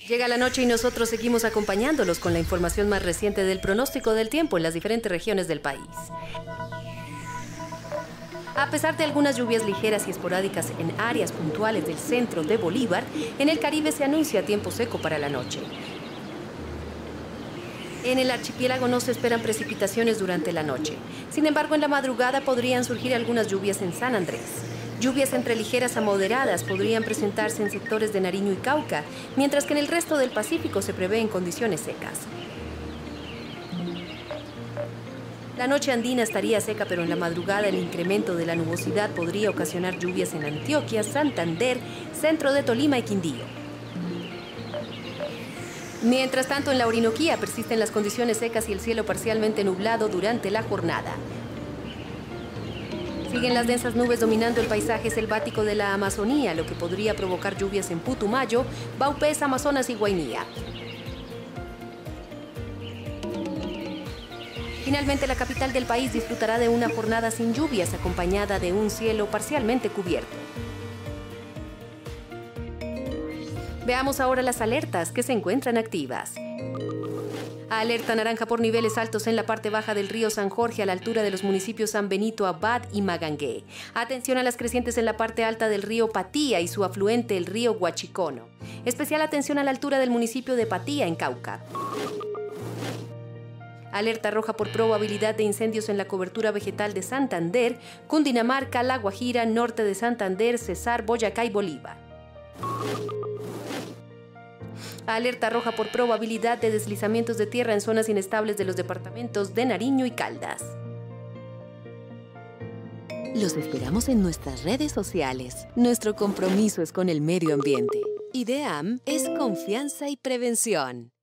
Llega la noche y nosotros seguimos acompañándolos con la información más reciente del pronóstico del tiempo en las diferentes regiones del país. A pesar de algunas lluvias ligeras y esporádicas en áreas puntuales del centro de Bolívar, en el Caribe se anuncia tiempo seco para la noche. En el archipiélago no se esperan precipitaciones durante la noche. Sin embargo, en la madrugada podrían surgir algunas lluvias en San Andrés. Lluvias entre ligeras a moderadas podrían presentarse en sectores de Nariño y Cauca, mientras que en el resto del Pacífico se prevén condiciones secas. La noche andina estaría seca, pero en la madrugada el incremento de la nubosidad podría ocasionar lluvias en Antioquia, Santander, centro de Tolima y Quindío. Mientras tanto, en la Orinoquía persisten las condiciones secas y el cielo parcialmente nublado durante la jornada. Siguen las densas nubes dominando el paisaje selvático de la Amazonía, lo que podría provocar lluvias en Putumayo, Vaupés, Amazonas y Guainía. Finalmente, la capital del país disfrutará de una jornada sin lluvias, acompañada de un cielo parcialmente cubierto. Veamos ahora las alertas que se encuentran activas. Alerta naranja por niveles altos en la parte baja del río San Jorge a la altura de los municipios San Benito, Abad y Magangué. Atención a las crecientes en la parte alta del río Patía y su afluente el río Huachicono. Especial atención a la altura del municipio de Patía en Cauca. Alerta roja por probabilidad de incendios en la cobertura vegetal de Santander, Cundinamarca, La Guajira, norte de Santander, Cesar, Boyacá y Bolívar. Alerta roja por probabilidad de deslizamientos de tierra en zonas inestables de los departamentos de Nariño y Caldas. Los esperamos en nuestras redes sociales. Nuestro compromiso es con el medio ambiente. IDEAM es confianza y prevención.